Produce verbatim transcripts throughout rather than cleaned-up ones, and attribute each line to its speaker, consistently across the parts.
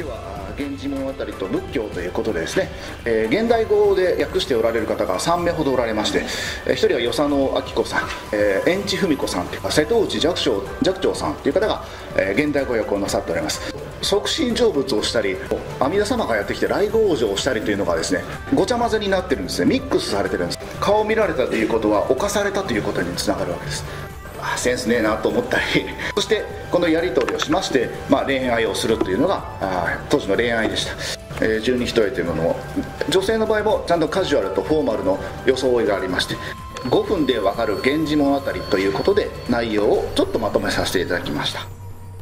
Speaker 1: 今日は源氏物語と仏教ということでですね、えー、現代語で訳しておられる方がさんめいほどおられまして、えー、ひとりは与謝野明子さん、えー、円地文子さんというか瀬戸内寂聴寂聴さんという方が、えー、現代語訳をなさっております。即身成仏をしたり、阿弥陀様がやってきて来合往生をしたりというのがですね、ごちゃ混ぜになってるんですね。ミックスされてるんです。顔を見られたということは犯されたということにつながるわけです。センスねえなと思ったりそしてこのやり取りをしまして、まあ、恋愛をするというのが当時の恋愛でした。えー、十二人というものを女性の場合もちゃんとカジュアルとフォーマルの装いがありまして、ごふんでわかる源氏物語ということで内容をちょっとまとめさせていただきました。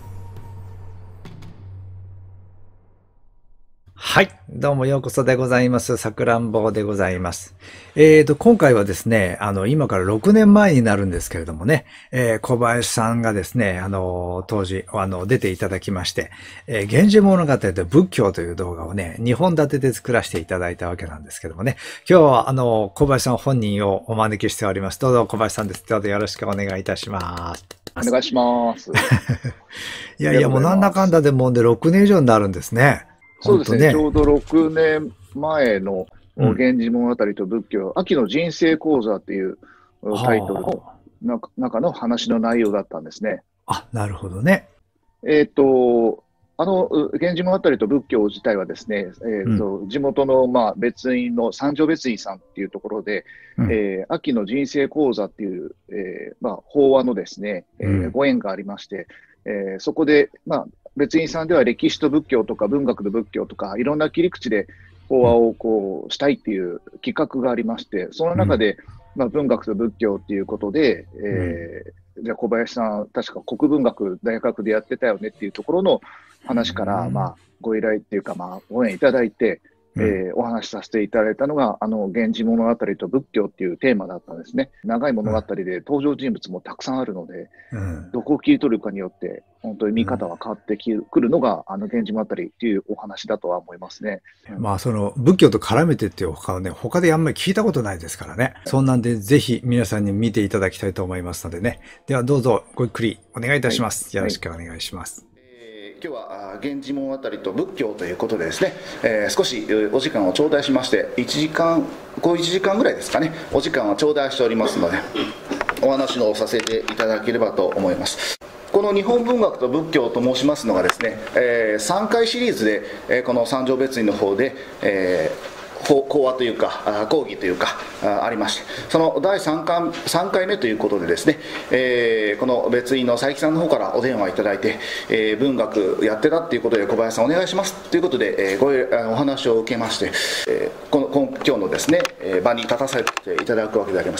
Speaker 2: はい。どうもようこそでございます。さくらんぼでございます。えーと、今回はですね、あの、今からろくねんまえになるんですけれどもね、えー、小林さんがですね、あの、当時、あの、出ていただきまして、えー、源氏物語と仏教という動画をね、にほん立てで作らせていただいたわけなんですけどもね、今日は、あの、小林さん本人をお招きしております。どうぞ小林さんです。どうぞよろしくお願いいたします。
Speaker 3: お願いします。
Speaker 2: いやいや、もうなんだかんだでもうでろくねん以上になるんですね。
Speaker 3: そうですね、ねちょうどろくねんまえの源氏物語と仏教、うん、秋の人生講座っていうタイトルの中の話の内容だったんですね。
Speaker 2: あ、なるほどね。
Speaker 3: えっと、あの源氏物語と仏教自体はですね、えーとうん、地元のまあ別院の三条別院さんっていうところで、うん、えー、秋の人生講座っていう、えーまあ、法話のですね、えーうん、ご縁がありまして、えー、そこで、まあ、別院さんでは歴史と仏教とか文学と仏教とかいろんな切り口で法話をこうしたいっていう企画がありまして、その中で、うんまあ、文学と仏教っていうことで、えーうん、じゃあ小林さん確か国文学大学でやってたよねっていうところの話から、うんまあ、ご依頼っていうか、まあ、ご縁いただいて、うんえー、お話しさせていただいたのがあの源氏物語と仏教っていうテーマだったんですね。長い物語で登場人物もたくさんあるので、うん、どこを切り取るかによって本当に見方は変わってくるのが、うん、あの源氏物語っていうお話だとは思いますね。
Speaker 2: うん、まあその仏教と絡めてっていう他はね、他であんまり聞いたことないですからね。そんなんでぜひ皆さんに見ていただきたいと思いますのでね。ではどうぞごゆっくりお願いいたします。はい、よろしくお願いします。はい
Speaker 1: 今日は源氏物語と仏教ということでですね、えー、少しお時間を頂戴しましていちじかんこういちじかんぐらいですかね、お時間を頂戴しておりますのでお話をさせていただければと思います。この日本文学と仏教と申しますのがですね、えー、さんかいシリーズで、えー、この三条別院の方で、えー講話というか講義というかありまして、そのだいさんかいめということでですね、えー、この別院の佐伯さんの方からお電話いただいて、えー、文学やってたっていうことで小林さんお願いしますということで、えー、ごお話を受けまして、えー、この今日のですね場に立たせていただくわけであります。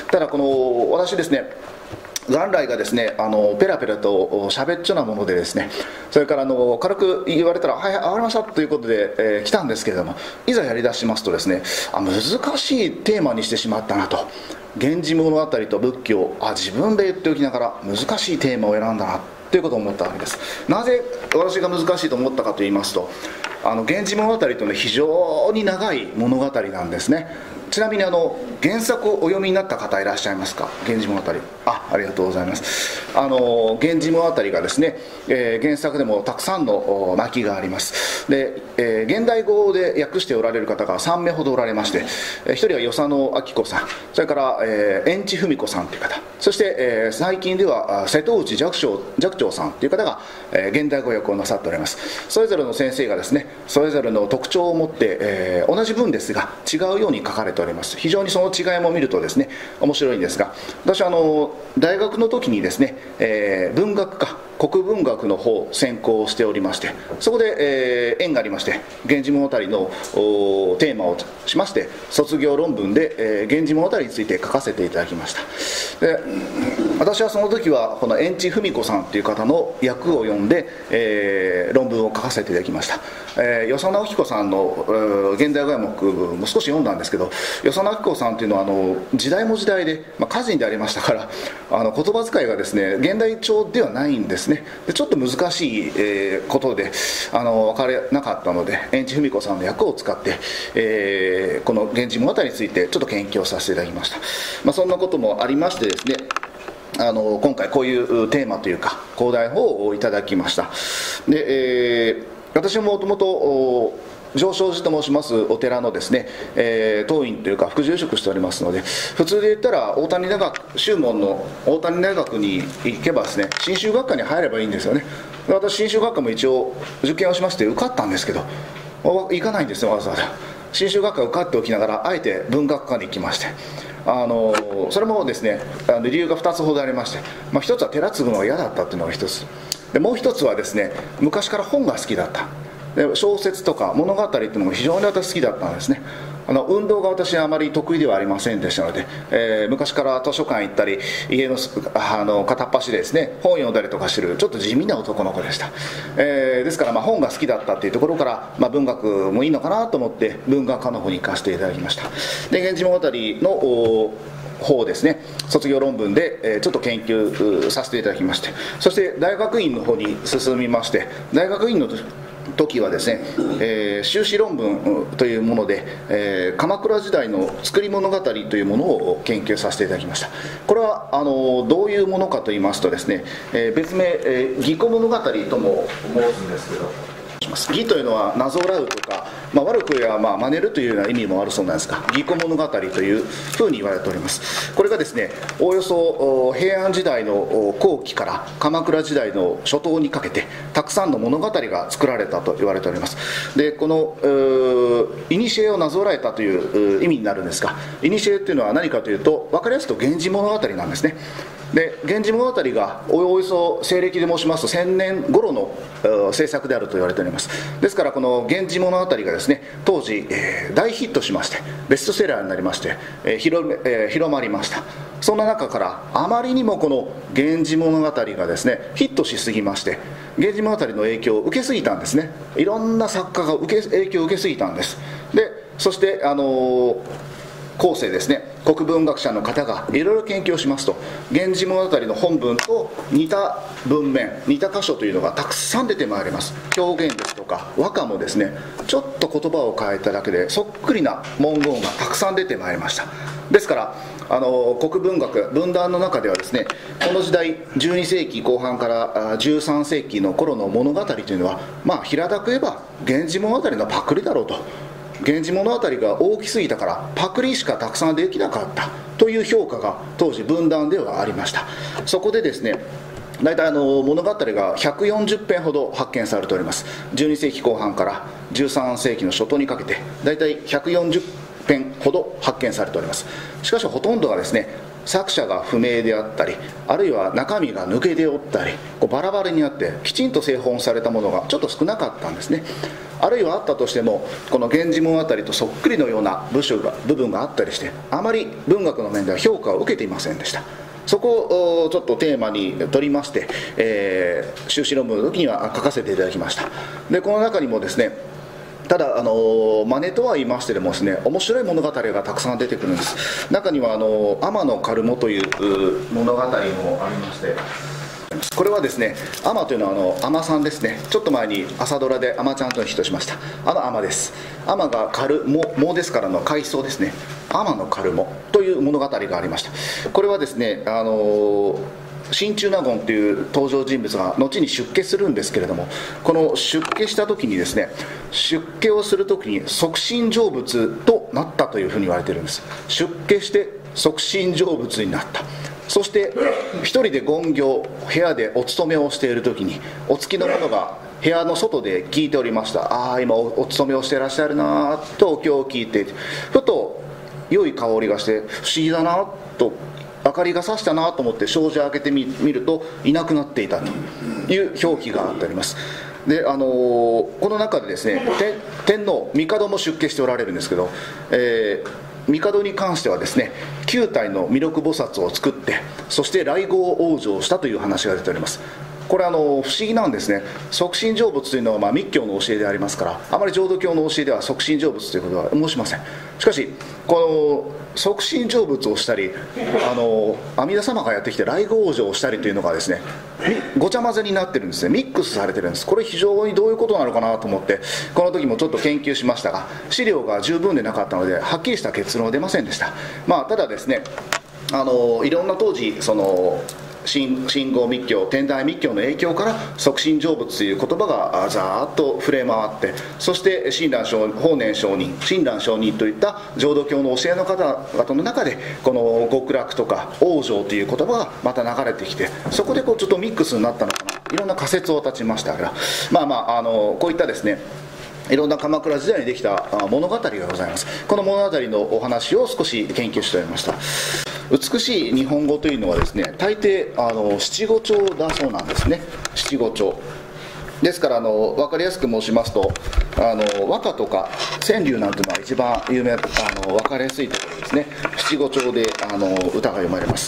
Speaker 1: ただこの私ですね元来がですねあのペラペラと喋っちょなものでですね、それからあの軽く言われたらはい分かりましたということで、えー、来たんですけれども、いざやりだしますとですねあ難しいテーマにしてしまったなと。源氏物語と仏教、あ自分で言っておきながら難しいテーマを選んだなということを思ったわけです。なぜ私が難しいと思ったかと言いますと、あの源氏物語というのは非常に長い物語なんですね。ちなみにあの原作をお読みになった方いらっしゃいますか。源氏物語、あありがとうございます。あの源氏物語がですね、えー、原作でもたくさんの巻きがあります。で、えー、現代語で訳しておられる方がさんめいほどおられまして、えー、ひとりは与謝野明子さん、それから、えー、円地文子さんという方、そして、えー、最近では瀬戸内寂聴寂聴さんという方が、えー、現代語訳をなさっております。それぞれの先生がですねそれぞれの特徴を持って、えー、同じ文ですが違うように書かれております。非常にその違いも見るとですね面白いんですが、私はあの大学の時にですね、えー、文学科国文学の方専攻をしておりまして、そこで、えー、縁がありまして源氏物語のテーマをしまして卒業論文で、えー、源氏物語について書かせていただきました。で私はその時はこの円地文子さんという方の訳を読んで、えー、論文を書かせていただきました。えー、与謝野明子さんの、えー、現代語訳も少し読んだんですけど、与謝野明子さんというのはあの時代も時代で、まあ、歌人でありましたからあの言葉遣いがですね現代調ではないんですね。でちょっと難しい、えー、ことであの分からなかったので円地文子さんの訳を使って、えー、この源氏物語についてちょっと研究をさせていただきました。まあ、そんなこともありましてですね、あの今回こういうテーマというか講題法をいただきました。で、えー私ももともと上昇寺と申しますお寺のですね、えー、当院というか副住職しておりますので、普通で言ったら大谷大学、宗門の大谷大学に行けばですね、信州学科に入ればいいんですよね。私信州学科も一応受験をしまして受かったんですけど、行かないんですよ、わざわざ。信州学科受かっておきながらあえて文学科に行きまして、あのそれもですね、あの理由がふたつほどありまして、まあ、ひとつは寺継ぐのが嫌だったっていうのがひとつで、もうひとつはですね、昔から本が好きだった。で小説とか物語っていうのも非常に私好きだったんですね。あの運動が私はあまり得意ではありませんでしたので、えー、昔から図書館行ったり家のあの片っ端でですね本読んだりとかしてるちょっと地味な男の子でした、えー、ですからまあ本が好きだったっていうところから、まあ、文学もいいのかなと思って文学科の方に行かせていただきました。で源氏物語の方ですね、卒業論文で、えー、ちょっと研究させていただきまして、そして大学院の方に進みまして、大学院の時はですね、えー、修士論文というもので、えー、鎌倉時代の作り物語というものを研究させていただきました。これはあのどういうものかと言いますとですね、えー、別名、えー、義子物語とも申すんですけど、義というのはなぞらうとか、まあ、悪く言えばまあ真似るというような意味もあるそうなんですが、義子物語というふうに言われております。これがですね、おおよそ平安時代の後期から鎌倉時代の初頭にかけてたくさんの物語が作られたと言われております。でこの古をなぞらえたという意味になるんですが、古というのは何かというと、分かりやすく源氏物語なんですね。で源氏物語がおおよそ西暦で申しますとせんねん頃の制作であると言われております。ですからこの源氏物語がですね、当時、えー、大ヒットしましてベストセラーになりまして、えー 広, えー、広まりました。そんな中からあまりにもこの源氏物語がですねヒットしすぎまして、源氏物語の影響を受けすぎたんですね。いろんな作家が受け影響を受けすぎたんです。でそしてあのー後世ですね、国文学者の方がいろいろ研究をしますと、源氏物語の本文と似た文面、似た箇所というのがたくさん出てまいります。表現ですとか和歌もですね、ちょっと言葉を変えただけでそっくりな文言がたくさん出てまいりました。ですからあの国文学文壇の中ではですね、この時代じゅうにせいきこう半からじゅうさんせいきの頃の物語というのは、まあ平たく言えば源氏物語のパクリだろうと。源氏物語が大きすぎたからパクリしかたくさんできなかったという評価が当時文壇ではありました。そこでですね、大体あの物語がひゃくよんじゅっぺんほど発見されております。じゅうにせいきこう半からじゅうさんせいきの初頭にかけて大体ひゃくよんじゅっぺんほど発見されております。しかしほとんどがですね、作者が不明であったり、あるいは中身が抜けておったり、こうバラバラにあってきちんと製本されたものがちょっと少なかったんですね。あるいはあったとしても、この源氏物語とそっくりのような部首が部分があったりして、あまり文学の面では評価を受けていませんでした。そこをちょっとテーマに取りまして、えー、修士論文の時には書かせていただきました。でこの中にもですね、ただあの真似とは言いましてでもですね、面白い物語がたくさん出てくるんです。中にはあの天野カルモという物語もありまして、これはですね、天というのはあの海女さんですね。ちょっと前に朝ドラで海女ちゃんとヒットしました。あの海女です。海女がカルモ、モですからの海藻ですね。天野カルモという物語がありました。これはですね、あの真鍮納言という登場人物が後に出家するんですけれども、この出家した時にですね、出家をする時に即身成仏となったというふうに言われているんです。出家して即身成仏になった。そして一人で勤行、部屋でお勤めをしている時にお付きの者が部屋の外で聞いておりました。ああ今 お, お勤めをしていらっしゃるなとお経を聞いて、ふと良い香りがして不思議だなと、明かりがさしたなと思って障子を開けて み, 見るといなくなっていたという表記があってあります。で、あのー、この中でですね、天皇帝も出家しておられるんですけど、えー帝に関してはですね、きゅうたいの弥勒菩薩を作って、そして来迎往生したという話が出ております。これあの不思議なんですね。即身成仏というのはまあ密教の教えでありますから、あまり浄土教の教えでは即身成仏ということは申しません。しかしこの即身成仏をしたり、あの阿弥陀様がやってきて来迎往生をしたりというのがですね、ごちゃ混ぜになってるんですね。ミックスされてるんです。これ非常にどういうことなのかなと思って、この時もちょっと研究しましたが、資料が十分でなかったのではっきりした結論は出ませんでした。まあただですね、あのいろんな当時その信号密教、天台密教の影響から即身成仏という言葉がざーっと触れ回って、そして親鸞上法然上人、親鸞上人といった浄土教の教えの方々の中でこの極楽とか往生という言葉がまた流れてきて、そこでこうちょっとミックスになったのかな、いろんな仮説を立ちましたが、まあまあ、あのこういったですねいろんな鎌倉時代にできた物語がございます。この物語のお話を少し研究しておりました。美しい日本語というのはですね、大抵あの七五調だそうなんですね。七五調ですから、あの分かりやすく申しますと、あの和歌とか川柳なんていうのは一番有名、あの分かりやすいところですね。七五調であの歌が読まれます。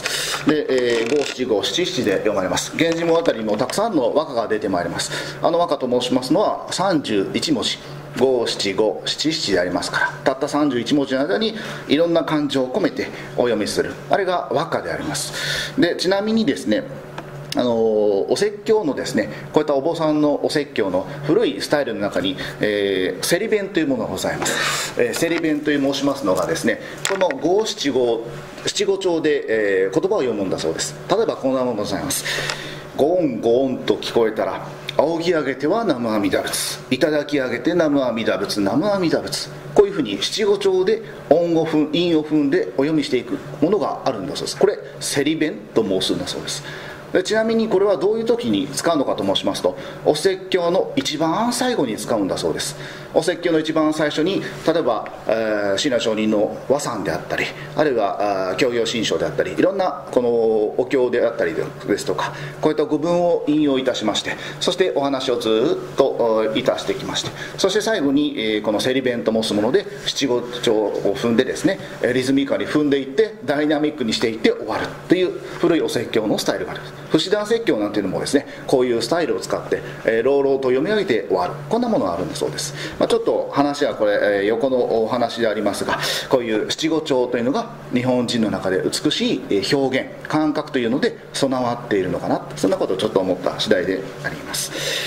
Speaker 1: で、えー、五七五七七で読まれます。源氏物語にもたくさんの和歌が出てまいります。あの和歌と申しますのはさんじゅういちもじ、五七五七七でありますから、たったさんじゅういち文字の間にいろんな感情を込めてお読みする、あれが和歌であります。で、ちなみにですね、あのお説教のですね、こういったお坊さんのお説教の古いスタイルの中に、えー、セリ弁というものがございます。えー、セリ弁という申しますのがですね、この五七五七五調で、えー、言葉を読むんだそうです。例えばこんなものがございます。ゴンゴンと聞こえたら、仰ぎ上げては南無阿弥陀仏、いただき上げて南無阿弥陀仏、南無阿弥陀仏、こういうふうに七五調で音を踏ん韻を踏んでお読みしていくものがあるんだそうです。これセリ弁と申すんだそうです。で、ちなみにこれはどういう時に使うのかと申しますと、お説教の一番最後に使うんだそうです。お説教の一番最初に、例えば、えー、親鸞上人の和賛であったり、あるいは教行信証であったり、いろんなこのお経であったりですとか、こういった語文を引用いたしまして、そしてお話をずっといたしてきまして、そして最後に、えー、このセリ弁と申すもので七五調を踏んでですね、リズミカルに踏んでいってダイナミックにしていって終わるという古いお説教のスタイルがあります。不死談説教なんていうのもですね、こういうスタイルを使って、えー、朗々と読み上げて終わる、こんなものがあるんだそうです。まあ、ちょっと話はこれ、えー、横のお話でありますが、こういう七五調というのが日本人の中で美しい表現感覚というので備わっているのかな、そんなことをちょっと思った次第であります。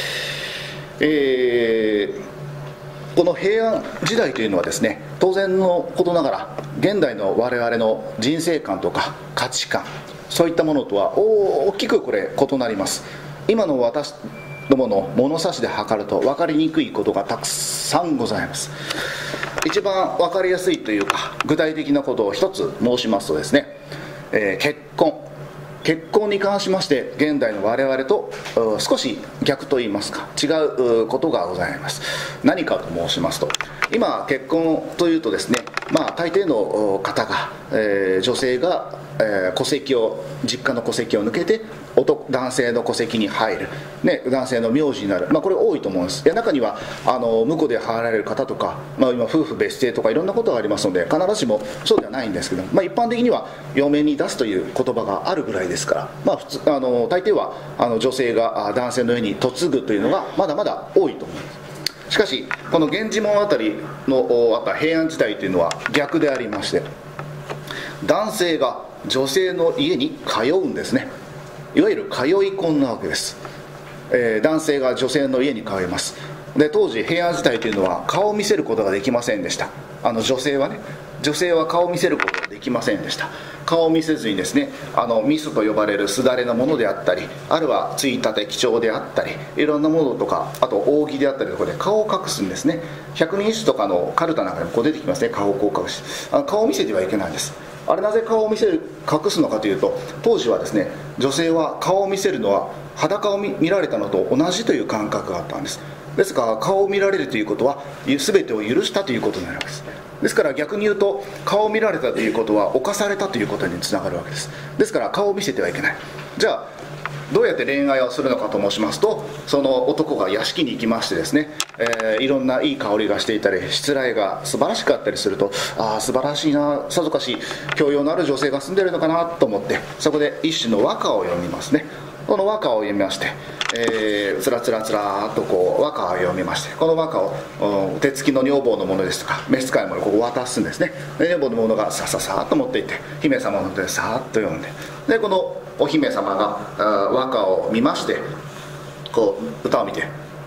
Speaker 1: えー、この平安時代というのはですね、当然のことながら現代の我々の人生観とか価値観、そういったものとは大きくこれ異なります。今の私どもの物差しで測ると分かりにくいことがたくさんございます。一番分かりやすいというか具体的なことを一つ申しますとですね、えー、結婚結婚に関しまして現代の我々と少し逆といいますか違うことがございます。何かと申しますと、今結婚というとですね、まあ大抵の方が、えー、女性が、えー、戸籍を実家の戸籍を抜けて男男性の戸籍に入る、ね、男性の名字になる、まあ、これ多いと思うんです。いや、中にはあの婿で入られる方とか、まあ、今夫婦別姓とかいろんなことがありますので必ずしもそうではないんですけど、まあ、一般的には嫁に出すという言葉があるぐらいですから、まあ、普通あの大抵はあの女性が男性の家に嫁ぐというのがまだまだ多いと思います。しかしこの源氏物語のあった平安時代というのは逆でありまして、男性が女性の家に通うんですね。いわゆる通い婚なわけです。えー、男性が女性の家に通います。で、当時平安時代というのは顔を見せることができませんでした。あの女性はね女性は顔を見せることができませんでした。顔を見せずにですね、あのミスと呼ばれるすだれのものであったり、あるいはついたて基調であったり、いろんなものとか、あと扇であったりとかで顔を隠すんですね。百人一首とかのカルタなんかにもこう出てきますね。顔をこう隠し、あの顔を見せてはいけないんです。あれなぜ顔を見せる隠すのかというと、当時はですね、女性は顔を見せるのは裸を 見, 見られたのと同じという感覚があったんです。ですから顔を見られるということは全てを許したということになるわけです。ですから逆に言うと、顔を見られたということは侵されたということにつながるわけです。ですから顔を見せてはいけない。じゃあどうやって恋愛をするのかと申しますと、その男が屋敷に行きましてですね、えー、いろんないい香りがしていたり、しつらいが素晴らしかったりすると、ああ素晴らしいな、さぞかし教養のある女性が住んでいるのかなと思って、そこで一種の和歌を読みますね。この和歌を読みまして、えー、つらつらつらーっとこう和歌を読みまして、この和歌を手つきの女房のものですとか召使いのものをここ渡すんですね。で女房のものがさささーっと持っていって、姫様の手でさーっと読んで、でこのお姫様が和歌を見まして、こう歌を見て、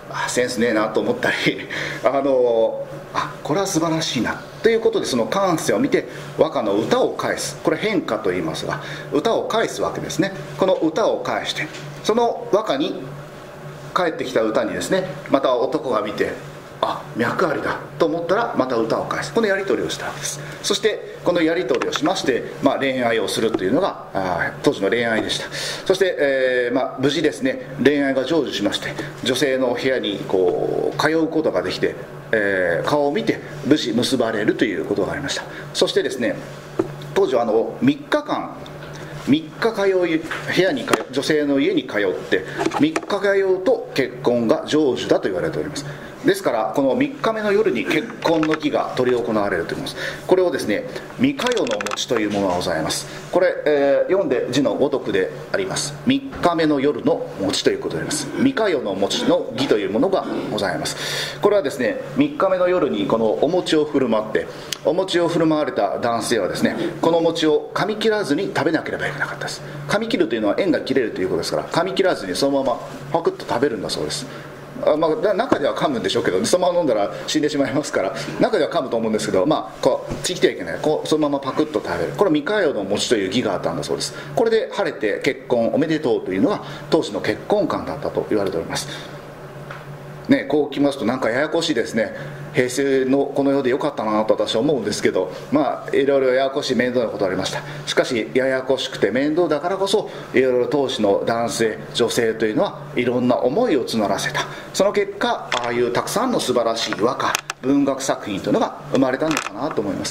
Speaker 1: あセンスねえなと思ったりあのあこれは素晴らしいなということで、その感性を見て和歌の歌を返す、これ変化と言いますが、歌を返すわけですね。この歌を返して、その和歌に返ってきた歌にですね、また男が見て、あ脈ありだと思ったらまた歌を返す、このやり取りをしたわけです。そしてこのやり取りをしまして、まあ、恋愛をするというのがあ当時の恋愛でした。そして、えーまあ、無事ですね恋愛が成就しまして、女性の部屋にこう通うことができて、えー、顔を見て無事結ばれるということがありました。そしてですね、当時はあのみっかかんみっか通い部屋に通女性の家に通ってみっか通うと結婚が成就だと言われております。ですからこのみっかめの夜に結婚の儀が執り行われるといいます。これをですねみかよの餅というものがございます。これ、えー、読んで字のごとくであります。みっかめの夜の餅ということであります。みかよの餅の儀というものがございます。これはですねみっかめの夜にこのお餅を振る舞って、お餅を振る舞われた男性はですねこの餅を噛み切らずに食べなければいけなかったです。噛み切るというのは縁が切れるということですから、噛み切らずにそのままパクッと食べるんだそうです。あまあ、中では噛むんでしょうけど、ね、そのまま飲んだら死んでしまいますから、中では噛むと思うんですけど、まあ、こうちぎってはいけない、こうそのままパクッと食べる、これはみかよの餅という儀があったんだそうです。これで晴れて結婚おめでとうというのが当時の結婚観だったと言われております。ね、こうきますとなんかややこしいですね。平成のこの世でよかったなと私は思うんですけど、まあいろいろややこしい面倒なことありました。しかしややこしくて面倒だからこそ、いろいろ当時の男性女性というのはいろんな思いを募らせた。その結果ああいうたくさんの素晴らしい和歌文学作品というのが生まれたのかなと思います。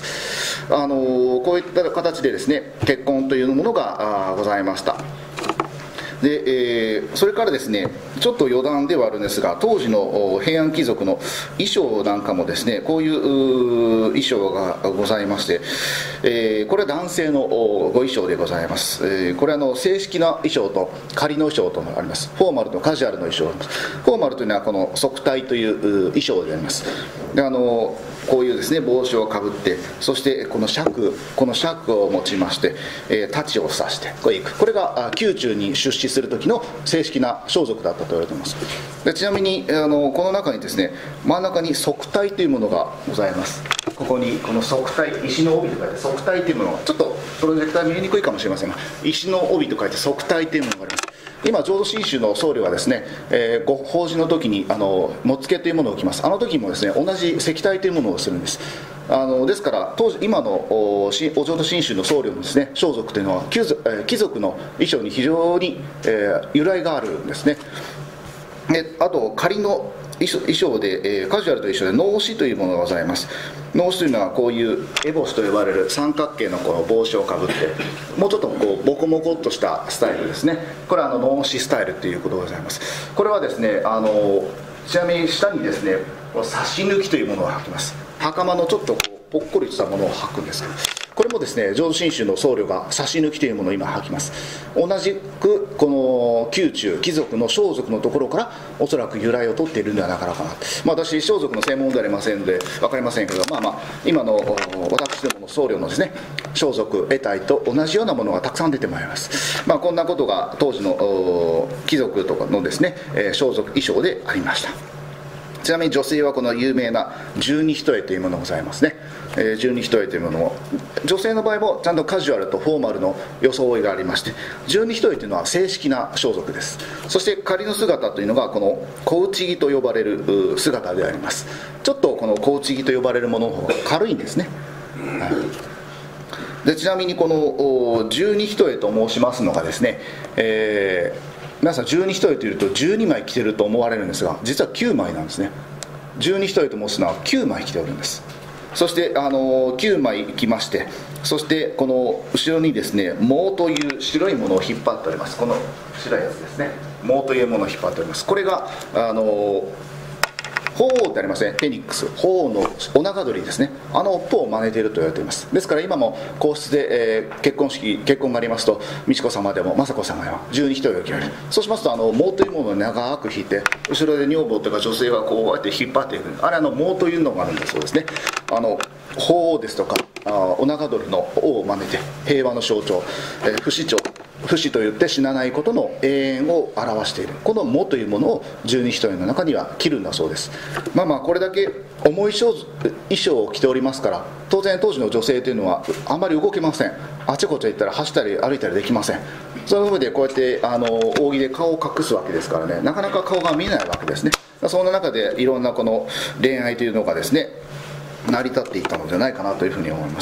Speaker 1: あのこういった形でですね結婚というものがございました。で、えー、それからですねちょっと余談ではあるんですが、当時の平安貴族の衣装なんかもですねこういう衣装がございまして、えー、これは男性のご衣装でございます。えー、これはあの正式な衣装と仮の衣装とあります。フォーマルとカジュアルの衣装があります。フォーマルというのはこの束帯という衣装であります。であのこういうですね帽子をかぶって、そしてこの尺この尺を持ちまして、えー、太刀を刺してこれ行く、これが宮中に出仕する時の正式な装束だったと言われています。でちなみにあのこの中にですね真ん中に束帯というものがございます。ここにこの束帯、石の帯と書いて束帯というものが、ちょっとプロジェクター見えにくいかもしれませんが、石の帯と書いて束帯というものがあります。今浄土真宗の僧侶はですね、えー、ご法事の時にあのもつけというものを着ます。あの時もですね同じ石帯というものをするんです。あのですから当時今の お, お浄土真宗の僧侶のですね装束というのは貴族、えー、貴族の衣装に非常に、えー、由来があるんですね。であと仮の衣装で、えー、カジュアルと一緒で脳死というものがございます。脳死というのはこういう烏帽子と呼ばれる三角形のこの帽子をかぶって、もうちょっとこうボコボコっとしたスタイルですね。これはあの脳死スタイルということがございます。これはですねあのちなみに下にですね差し抜きというものを履きます。袴のちょっとこうぽっこりしたものを履くんですけど、これもですね浄土真宗の僧侶が差し抜きというものを今履きます。同じくこの宮中貴族の装束のところからおそらく由来を取っているんではなかなかな、まあ、私装束の専門ではありませんので分かりませんけど、まあまあ今の私どもの僧侶のですね装束得体と同じようなものがたくさん出てまいります。まあ、こんなことが当時の貴族とかのですね装束衣装でありました。ちなみに女性はこの有名な十二単というものがございますね。えー、十二単というものを女性の場合もちゃんとカジュアルとフォーマルの装いがありまして、十二単というのは正式な装束です。そして仮の姿というのがこの小内着と呼ばれる姿であります。ちょっとこの小内着と呼ばれるものの方が軽いんですね。はい、でちなみにこの十二単と申しますのがですね、えー皆さん十二単というとじゅうにまい着てると思われるんですが、実はきゅうまいなんですね。十二単と申すのはきゅうまい着ておるんです。そしてあのきゅうまい着まして、そしてこの後ろにですね毛という白いものを引っ張っております。この白いやつですね、毛というものを引っ張っております。これがあの鳳凰ってありますね、フェニックス、鳳凰のお長鳥ですね、あの尾っぽを真似ていると言われています。ですから今も皇室で、えー、結婚式結婚がありますと、美智子様でも雅子様でも十二単が着られる。そうしますとあの毛というものを長く引いて、後ろで女房というか女性がこうやって引っ張っていく、あれあの毛というのがあるんだそうですね。あの鳳凰ですとかあお長鳥の尾を真似て平和の象徴、えー、不死鳥不死といって死なないことの永遠を表している。この喪というものを十二使徒の中には着るんだそうです。まあまあこれだけ重い衣装を着ておりますから、当然当時の女性というのはあまり動けません。あちこち行ったら走ったり歩いたりできません。その上でこうやってあの扇で顔を隠すわけですからね、なかなか顔が見えないわけですね。そんな中でいろんなこの恋愛というのがですね成り立っていったのではないかなというふうに思います。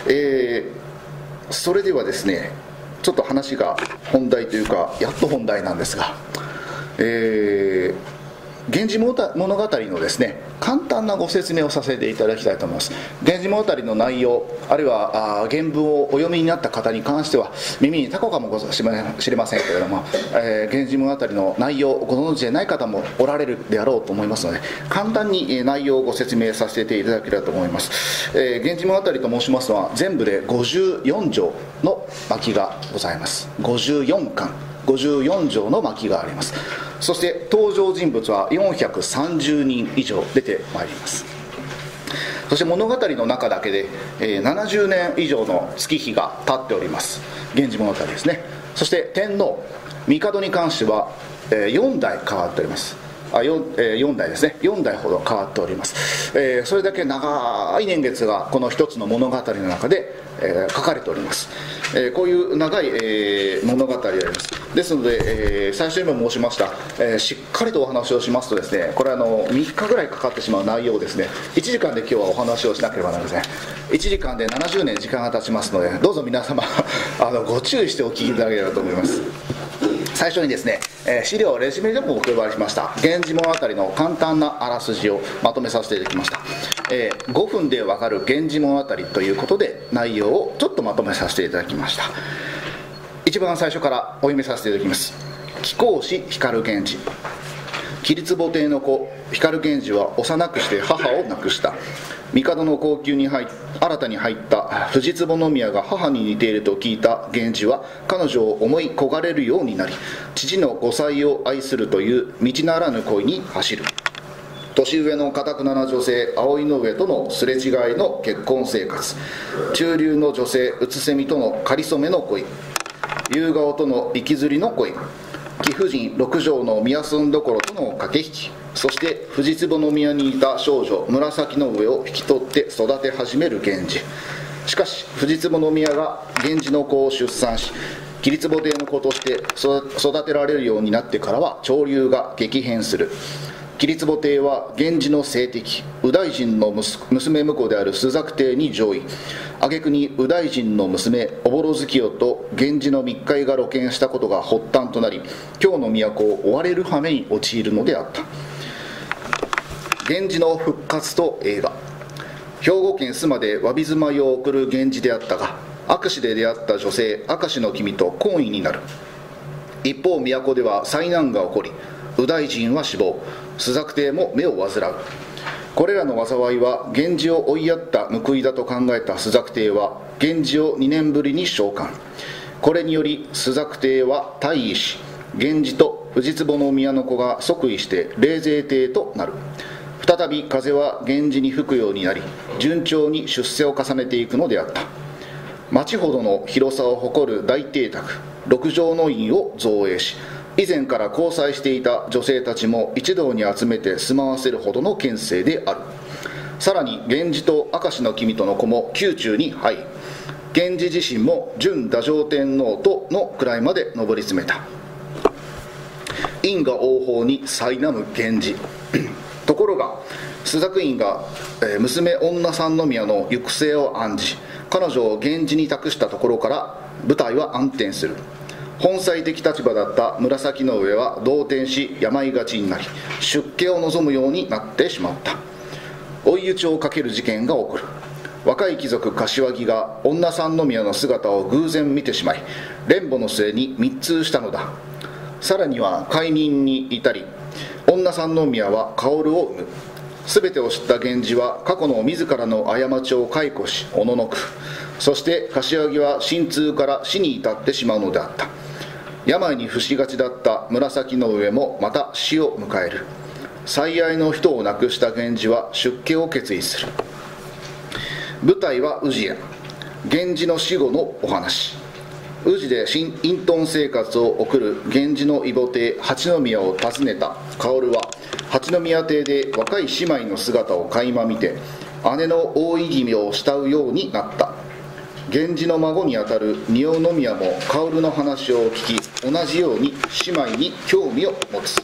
Speaker 1: えー、それではですね、ちょっと話が本題というかやっと本題なんですが、えー源氏物語のですね簡単なご説明をさせていただきたいと思います。源氏物語の内容、あるいはあ原文をお読みになった方に関しては耳にタコかもしれませんけれども、えー、源氏物語の内容をご存知でない方もおられるであろうと思いますので、簡単に内容をご説明させていただければと思います。えー、源氏物語と申しますのは全部でごじゅうよん条の巻がございます。ごじゅうよんかんごじゅうよん条の巻があります。そして登場人物はよんひゃくさんじゅうにん以上出てまいります。そして物語の中だけで、えー、ななじゅうねん以上の月日が経っております。源氏物語ですね。そして天皇帝に関しては、えー、よん代変わっております。あ 4, えー、よん代ですね。よん代ほど変わっております。えー、それだけ長い年月がこの一つの物語の中で、えー、書かれております。えー、こういう長い、えー、物語であります。ですので、えー、最初にも申しました、えー、しっかりとお話をしますとですね、これはあのみっかぐらいかかってしまう内容をですね、いちじかんで今日はお話をしなければなりません。いちじかんでななじゅうねん時間が経ちますので、どうぞ皆様あのご注意してお聞きいただければと思います。最初にですね、えー、資料レジュメでもお配りしました源氏物語の簡単なあらすじをまとめさせていただきました。えー、ごふんでわかる源氏物語ということで内容をちょっとまとめさせていただきました。一番最初からお読みさせていただきます。貴公子光源氏。桐壺帝の子光源氏は幼くして母を亡くした。帝の後宮に入っ新たに入った藤壺宮が母に似ていると聞いた源氏は彼女を思い焦がれるようになり、父の後妻を愛するという道ならぬ恋に走る。年上の堅くなな女性葵の上とのすれ違いの結婚生活、中流の女性うつせみとの仮初めの恋、夕顔との息づりの恋、貴婦人六条の宮住所との駆け引き、そして藤壺宮にいた少女紫の上を引き取って育て始める源氏。しかし藤壺宮が源氏の子を出産し、桐壺帝の子として育てられるようになってからは潮流が激変する。桐壺帝は源氏の政敵右大臣の娘婿である朱雀帝に上位。挙句に右大臣の娘おぼろ月夜と源氏の密会が露見したことが発端となり、京の都を追われる羽目に陥るのであった。源氏の復活と映画。兵庫県須磨で詫び住まいを送る源氏であったが、悪死で出会った女性明石の君と婚姻になる。一方都では災難が起こり、右大臣は死亡、朱雀帝も目を患う。これらの災いは源氏を追いやった報いだと考えた朱雀帝は源氏をにねんぶりに召喚。これにより朱雀帝は退位し、源氏と藤壺宮の子が即位して冷泉帝となる。再び風は源氏に吹くようになり、順調に出世を重ねていくのであった。町ほどの広さを誇る大邸宅六条の院を造営し、以前から交際していた女性たちも一堂に集めて住まわせるほどの権勢である。さらに源氏と明石の君との子も宮中に入り、源氏自身も準太上天皇との位まで上り詰めた。因果応報に苛む源氏。ところが朱雀院が、えー、娘女三宮の行く末を案じ、彼女を源氏に託したところから舞台は暗転する。本妻的立場だった紫の上は動転し病がちになり、出家を望むようになってしまった。追い打ちをかける事件が起こる。若い貴族柏木が女三宮の姿を偶然見てしまい、連母の末に密通したのだ。さらには解任に至り、女三宮は薫を産む。全てを知った源氏は過去の自らの過ちを解雇しおののく。そして柏木は心痛から死に至ってしまうのであった。病に伏しがちだった紫の上もまた死を迎える。最愛の人を亡くした源氏は出家を決意する。舞台は宇治屋。源氏の死後のお話。 宇治で新隠遁生活を送る源氏の異母弟八宮を訪ねた薫は、八宮邸で若い姉妹の姿を垣間見て、姉の大泉を慕うようになった。源氏の孫にあたる仁王宮も薫の話を聞き、同じように姉妹に興味を持つ。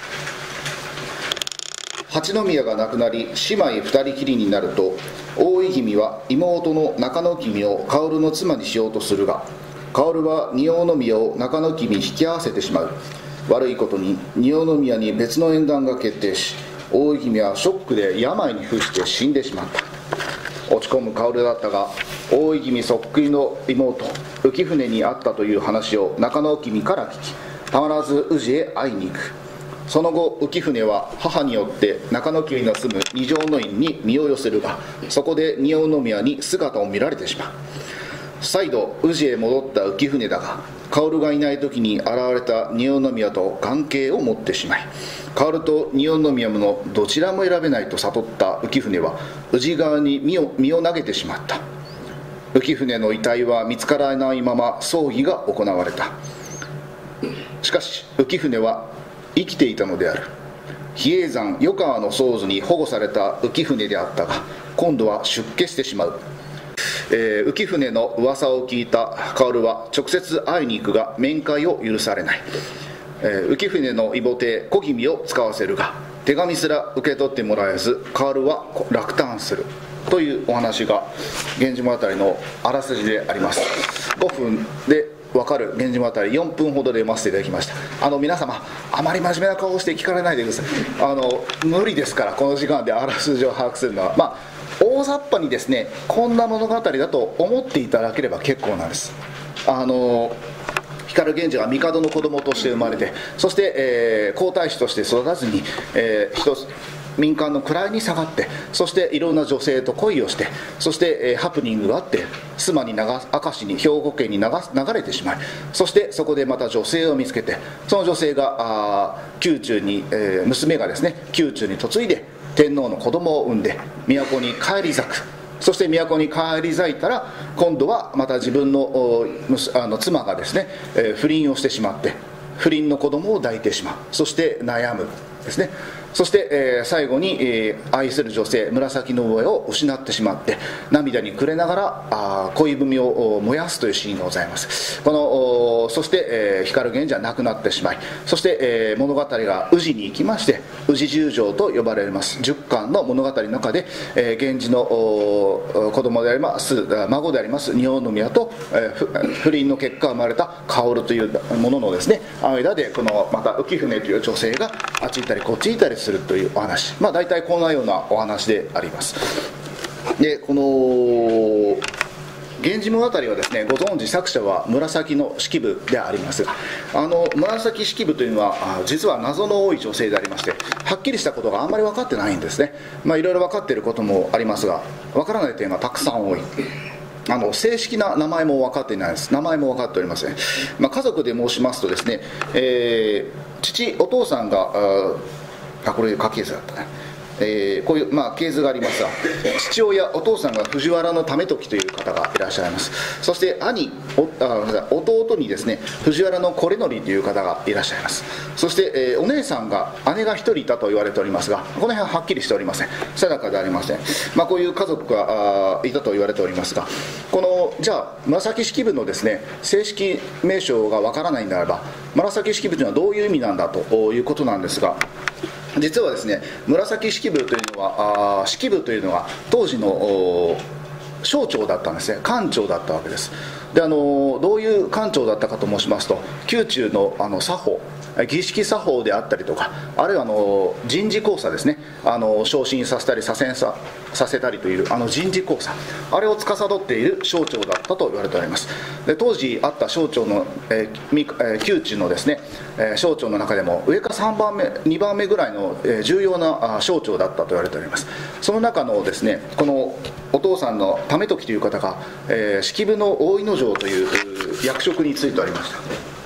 Speaker 1: 八宮が亡くなり、姉妹二人きりになると、大泉は妹の中野君を薫の妻にしようとするが、薫は仁王宮を中野君に引き合わせてしまう。悪いことに仁王宮に別の縁談が決定し、大泉はショックで病に伏して死んでしまった。落ち込む薫だったが、大泉そっくりの妹浮舟に会ったという話を中野君から聞き、たまらず宇治へ会いに行く。その後浮舟は母によって中野君の住む二条の院に身を寄せるが、そこで仁王宮に姿を見られてしまう。再度宇治へ戻った浮舟だが、薫がいない時に現れた仁王宮と関係を持ってしまい、薫と仁王宮のどちらも選べないと悟った浮舟は宇治側に身を身を投げてしまった。浮舟の遺体は見つからないまま葬儀が行われた。しかし浮舟は生きていたのである。比叡山余川の僧図に保護された浮舟であったが、今度は出家してしまう。えー、浮舟の噂を聞いた薫は直接会いに行くが面会を許されない。えー、浮舟の異母弟小君を使わせるが、手紙すら受け取ってもらえず、薫は落胆するというお話が源氏物語のあらすじであります。ごふんで分かる源氏物語よんぷんほどで読ませていただきました。あの皆様、あまり真面目な顔をして聞かれないでください。あの無理ですから、この時間であらすじを把握するのは。まあ大雑把にですね、こんな物語だと思っていただければ結構なんです。あの光源氏が帝の子供として生まれて、そして、えー、皇太子として育たずに、えー、一つ民間の位に下がって、そしていろんな女性と恋をして、そして、えー、ハプニングがあって妻に流明石に兵庫県に流流れてしまい、そしてそこでまた女性を見つけて、その女性があ宮中に、えー、娘がですね宮中に嫁いで天皇の子供を産んで都に返り咲く。そして都に返り咲いたら、今度はまた自分のあの妻がですね、えー、不倫をしてしまって、不倫の子供を抱いてしまう。そして悩むですね。そして、えー、最後に、えー、愛する女性紫の上を失ってしまって、涙に暮れながらあ恋文を燃やすというシーンがございます。このそして、えー、光源氏は亡くなってしまい、そして、えー、物語が宇治に行きまして、宇治十条と呼ばれますじゅっかんの物語の中で、えー、源氏の子供であります孫であります仁王宮と、えー、不倫の結果生まれた薫というもののですね間で、このまた浮舟という女性があっち行ったりこっち行ったりするというお話、まあ大体こんなようなお話であります。でこの源氏物語はですね、ご存知作者は紫の式部でありますが、あの紫式部というのは実は謎の多い女性でありまして、はっきりしたことがあんまり分かってないんですね。まあいろいろ分かっていることもありますが、分からない点がたくさん多い。あの正式な名前も分かっていないです。名前も分かっておりません。まあ、家族で申しますとですね、えー、父お父さんがあこれ家系図だったね、えー、こういう、まあ、系図がありますが、父親お父さんが藤原為時という方がいらっしゃいます。そして兄おあ弟にですね藤原惟則という方がいらっしゃいます。そして、えー、お姉さんが姉が一人いたと言われておりますが、この辺ははっきりしておりません。定かでありません。まあ、こういう家族がいたと言われておりますが、このじゃあ紫式部のですね正式名称がわからないんであれば、紫式部というのはどういう意味なんだということなんですが、実はですね紫式部というのはあ式部というのは当時の省庁だったんですね。官庁だったわけです。であのどういう官庁だったかと申しますと、宮中のあの作法儀式作法であったりとか、あるいはあの人事考査ですね、あの昇進させたり左遷ささせたりというあの人事考査、あれを司っている省庁だったと言われております。で当時あった省庁の、えー、宮中のですね、えー、省庁の中でも上からさんばんめにばんめぐらいの、えー、重要な省庁だったと言われております。その中のですねこのお父さんの為時という方が、えー、式部の大井之丞という役職に就いておりました。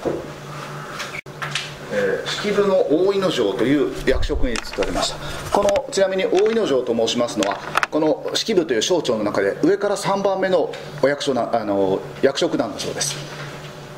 Speaker 1: えー、式部の大井之丞という役職に就いておりました。このちなみに大井之丞と申しますのは、この式部という省庁の中で上からさんばんめのお役所なあの役職なんだそうです。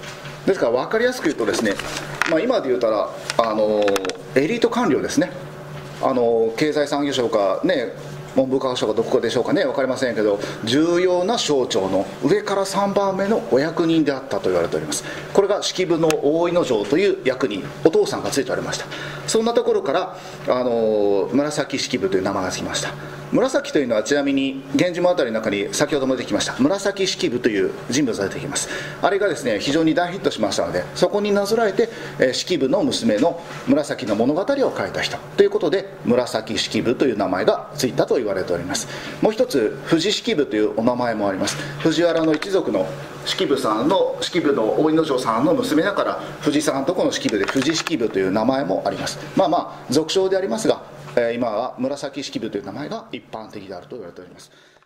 Speaker 1: ですから分かりやすく言うとですね、まあ、今で言うたらあのエリート官僚ですね、あの経済産業省かね、文部科学省かどこかでしょうかね、分かりませんけど、重要な省庁の上からさんばんめのお役人であったと言われております。これが式部の大井之丞という役人、お父さんがついておりました。そんなところからあの紫式部という名前がつきました。紫というのはちなみに「源氏物語」の中に先ほども出てきました紫式部という人物が出てきます。あれがですね非常に大ヒットしましたので、そこになぞらえて、えー、式部の娘の紫の物語を書いた人ということで紫式部という名前がついたと言われております。もう一つ藤式部というお名前もあります。藤原の一族の式部さんの式部の大井之丞さんの娘だから藤さんとこの式部で藤式部という名前もあります。まあまあ俗称でありますが、今は紫式部という名前が一般的であると言われております。